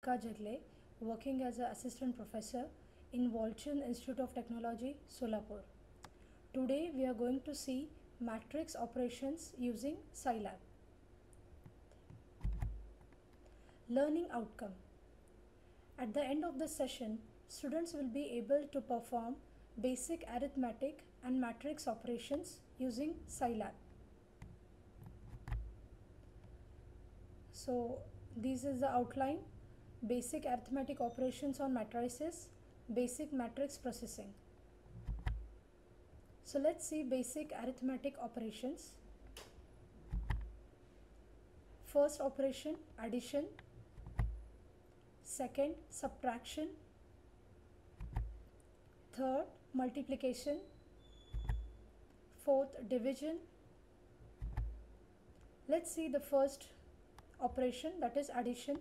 Milka Jagale, working as an assistant professor in WALCHAND Institute of Technology, Solapur. Today we are going to see matrix operations using Scilab. Learning outcome. At the end of the session, students will be able to perform basic arithmetic and matrix operations using Scilab. So this is the outline: basic arithmetic operations on matrices, basic matrix processing. So let's see basic arithmetic operations. First operation, addition. Second, subtraction. Third, multiplication. Fourth, division. Let's see the first operation, that is addition.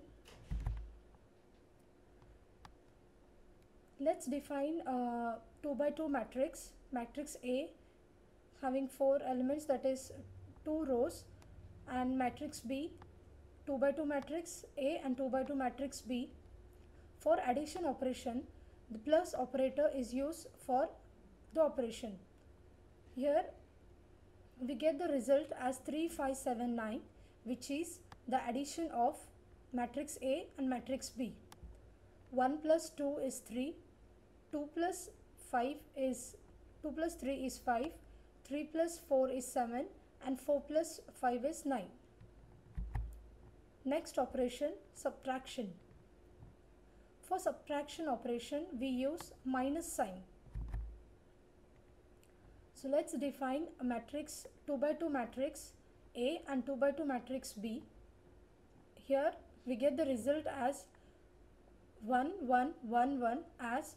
Let's define 2 by 2 matrix. Matrix A having 4 elements, that is 2 rows, and matrix B, 2 by 2 matrix A and 2 by 2 matrix B. For addition operation, the plus operator is used for the operation. Here we get the result as 3, 5, 7, 9, which is the addition of matrix A and matrix B. 1 plus 2 is 3, 2 plus 5 is 2 plus 3 is 5, 3 plus 4 is 7, and 4 plus 5 is 9. Next operation, subtraction. For subtraction operation, we use minus sign. So let's define a matrix 2 by 2 matrix A and 2 by 2 matrix B. Here we get the result as 1, 1, 1, 1, as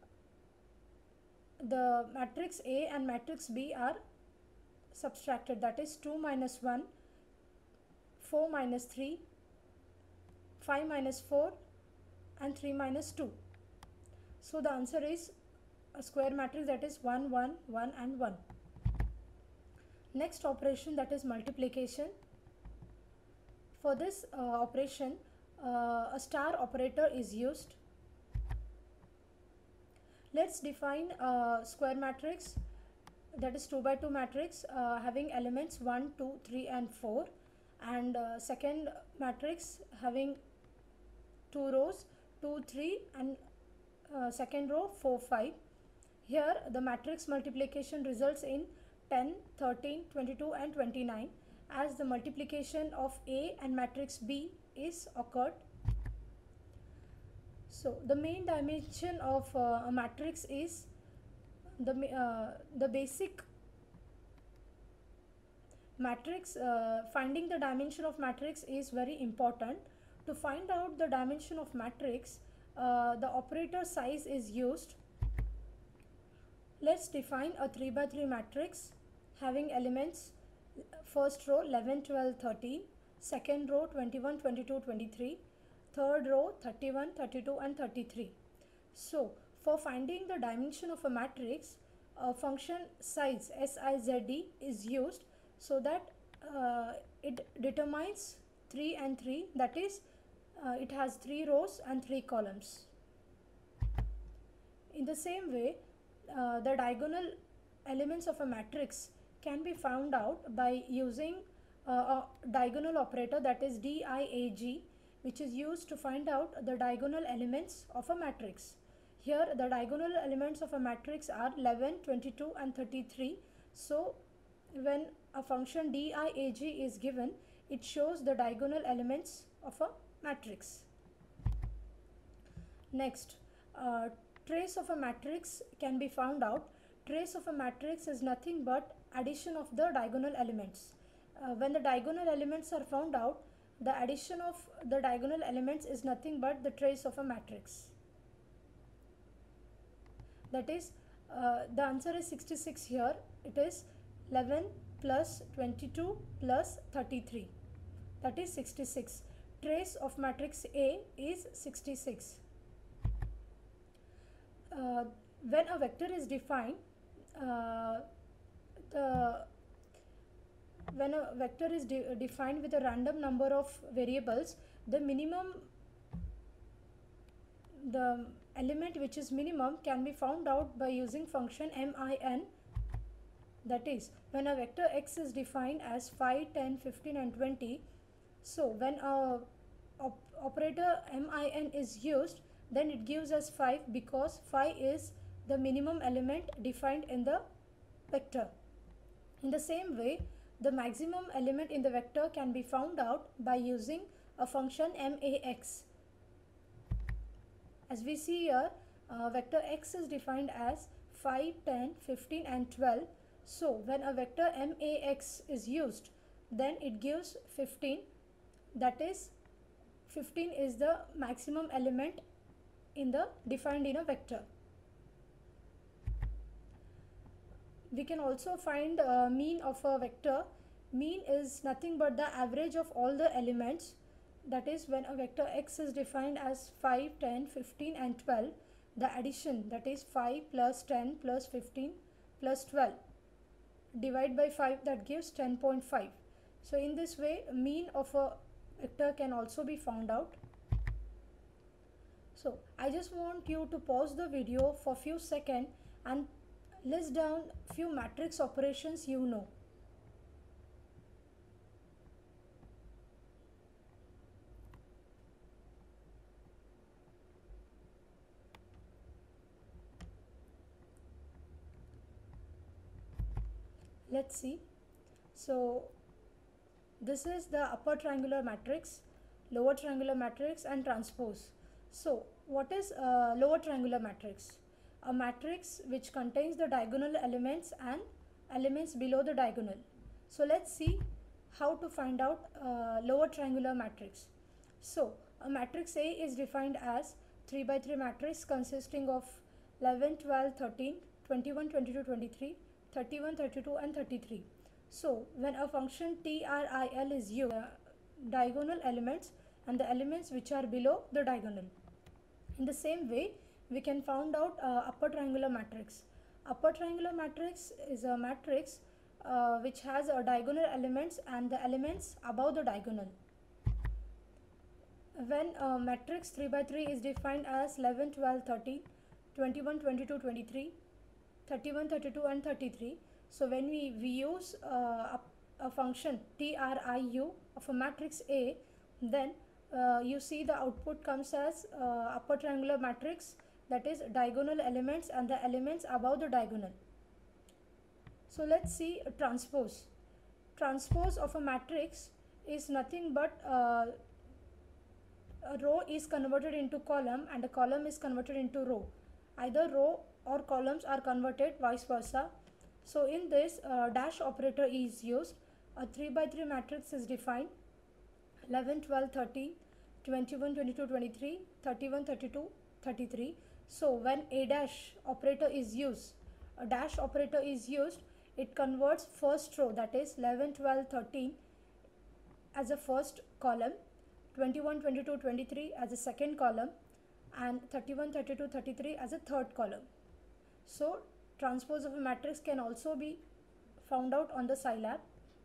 the matrix A and matrix B are subtracted, that is 2 minus 1, 4 minus 3, 5 minus 4, and 3 minus 2. So the answer is a square matrix, that is 1, 1, 1 and 1. Next operation, that is multiplication. For this operation, a star operator is used. Let's define a square matrix, that is 2 by 2 matrix having elements 1, 2, 3 and 4, and second matrix having 2 rows 2, 3 and second row 4, 5. Here the matrix multiplication results in 10, 13, 22 and 29, as the multiplication of A and matrix B is occurred. So the main dimension of a matrix is the basic matrix. Finding the dimension of matrix is very important. To find out the dimension of matrix, the operator size is used. Let's define a 3 by 3 matrix having elements: first row 11, 12, 13, second row 21, 22, 23, third row 31, 32 and 33. So for finding the dimension of a matrix, a function size SIZD is used, so that it determines 3 and 3, that is it has 3 rows and 3 columns. In the same way, the diagonal elements of a matrix can be found out by using a diagonal operator, that is DIAG, which is used to find out the diagonal elements of a matrix. Here the diagonal elements of a matrix are 11, 22 and 33. So when a function DIAG is given, it shows the diagonal elements of a matrix. Next, trace of a matrix can be found out. Trace of a matrix is nothing but addition of the diagonal elements. When the diagonal elements are found out, the addition of the diagonal elements is nothing but the trace of a matrix. That is, the answer is 66 here. It is 11 plus 22 plus 33. That is 66. Trace of matrix A is 66. When a vector is defined, when a vector is defined with a random number of variables, the minimum the element which is minimum can be found out by using function min. That is, when a vector x is defined as 5, 10, 15 and 20, so when a operator min is used, then it gives us 5 because 5 is the minimum element defined in the vector. In the same way, the maximum element in the vector can be found out by using a function max. As we see here, vector x is defined as 5, 10, 15 and 12. So when a vector max is used, then it gives 15. That is, 15 is the maximum element in the defined in a vector. We can also find mean of a vector. Mean is nothing but the average of all the elements. That is, when a vector x is defined as 5, 10, 15 and 12, the addition, that is 5 plus 10 plus 15 plus 12, divide by 5, that gives 10.5. So in this way, mean of a vector can also be found out. So I just want you to pause the video for few seconds and list down few matrix operations you know. Let's see. So this is the upper triangular matrix, lower triangular matrix and transpose. So what is lower triangular matrix? A matrix which contains the diagonal elements and elements below the diagonal. So let's see how to find out lower triangular matrix. So a matrix A is defined as 3 by 3 matrix consisting of 11, 12, 13, 21, 22, 23, 31, 32 and 33. So when a function TRIL is used, diagonal elements and the elements which are below the diagonal. In the same way, we can find out upper triangular matrix. Upper triangular matrix is a matrix which has diagonal elements and the elements above the diagonal. When matrix 3 by 3 is defined as 11, 12, 13, 21, 22, 23, 31, 32 and 33. So when we use a function TRIU of a matrix A, then you see the output comes as upper triangular matrix, that is diagonal elements and the elements above the diagonal. So let's see transpose. Transpose of a matrix is nothing but a row is converted into column and a column is converted into row. Either row or columns are converted, vice versa. So in this, dash operator is used. A 3 by 3 matrix is defined 11, 12, 13, 21, 22, 23, 31, 32, 33. So when a dash operator is used, a dash operator is used, it converts first row, that is 11, 12, 13 as a first column, 21, 22, 23 as a second column and 31, 32, 33 as a third column. So transpose of a matrix can also be found out on the Scilab.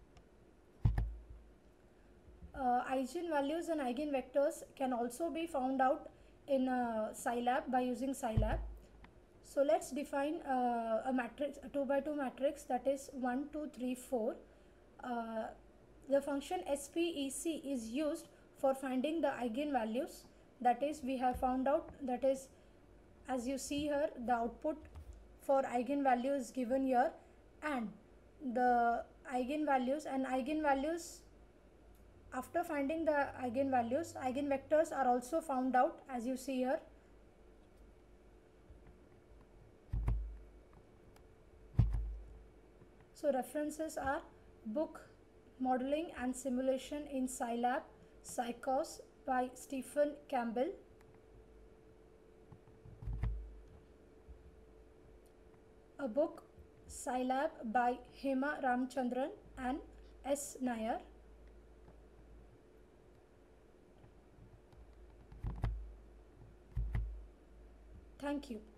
Eigenvalues and eigenvectors can also be found out in Scilab by using Scilab. So let's define a matrix, a 2 by 2 matrix, that is 1, 2, 3, 4. The function SPEC is used for finding the eigenvalues. That is, we have found out, that is, as you see here, the output for eigenvalue is given here, and the eigenvalues and eigenvalues, after finding the eigenvalues, eigenvectors are also found out, as you see here. So references are book Modeling and Simulation in Scilab, Psychos by Stephen Campbell. A book Scilab by Hema Ramchandran and S. Nair. Thank you.